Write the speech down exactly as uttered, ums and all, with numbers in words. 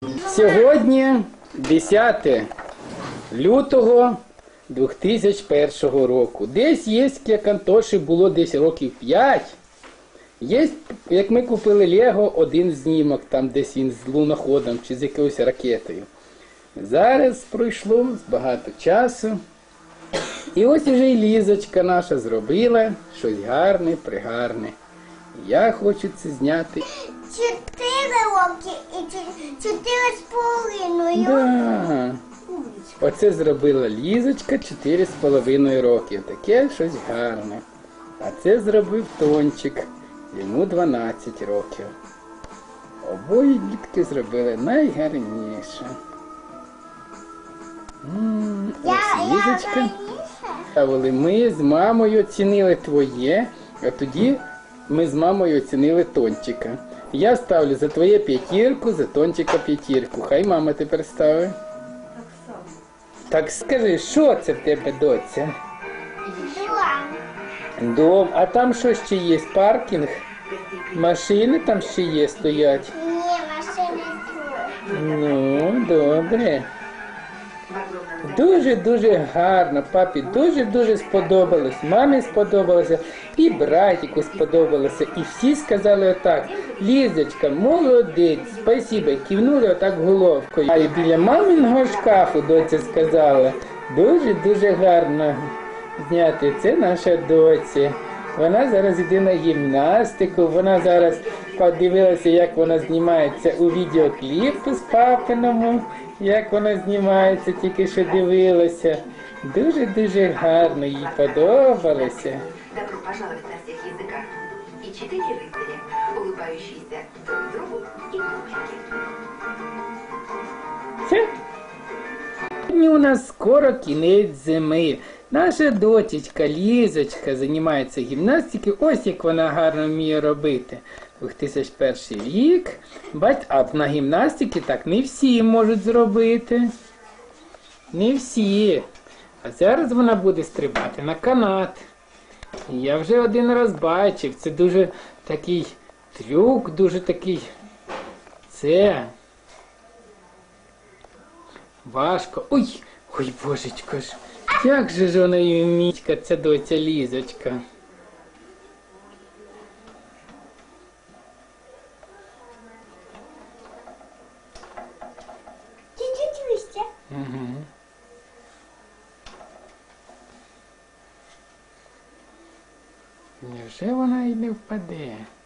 Сьогодні десяте лютого дві тисячі першого року. Десь є, як Антоші було десь років п'ять. Є, як ми купили Лего, один знімок, там десь він з луноходом чи з якоюсь ракетою. Зараз пройшло багато часу. І ось уже і Лізочка наша зробила щось гарне, пригарне. Я хочу це зняти. Чотири роки і чотири з половиною. Да. Оце зробила Лізочка чотири з половиною роки. Таке щось гарне. А це зробив Тончик. Йому дванадцять років. Обоє дітки зробили найгарніше. М, Я, ось я Лізочка. раніше. Ставили. Ми з мамою оцінили твоє, а тоді ми з мамою оцінили Тончика. Я ставлю за твоє п'ятірку, за Тончика п'ятірку. Хай мама тепер ставить. Так скажи, що це в тебе, доця? Дом. Дом. А там що ще є? Паркінг? Машини там ще є, стоять? Ні, машини тут. Ну, добре. Дуже-дуже гарно, папі дуже-дуже сподобалось. Мамі сподобалося, і братику сподобалося. І всі сказали отак: Лізочка, молодець, спасибо. Кивнули отак головкою. А і біля маминого шкафу доця сказала: дуже-дуже гарно зняти. Це наша доця. Вона зараз йде на гімнастику, вона зараз подивилася, як вона знімається у відеокліпу з папиному, як вона знімається, тільки що дивилася. Дуже-дуже гарно, їй подобалося. Добро пожаловать на всех языках. И четыре рыцаря, улыбающиеся друг другу и кукольки. Все. Сьогодні у нас скоро кінець зими. Наша дочечка Лізочка займається гімнастикою. Ось як вона гарно вміє робити. дві тисячі перший рік. Бач, а на гімнастики так не всі можуть зробити. Не всі. А зараз вона буде стрибати на канат. Я вже один раз бачив. Це дуже такий трюк, дуже такий. Це важко. Ой, ой, божечко ж. Як же ж вона її вмічка, ця доця Лізочка. Чуть-чуть вище. Угу. Невже вона й не впаде?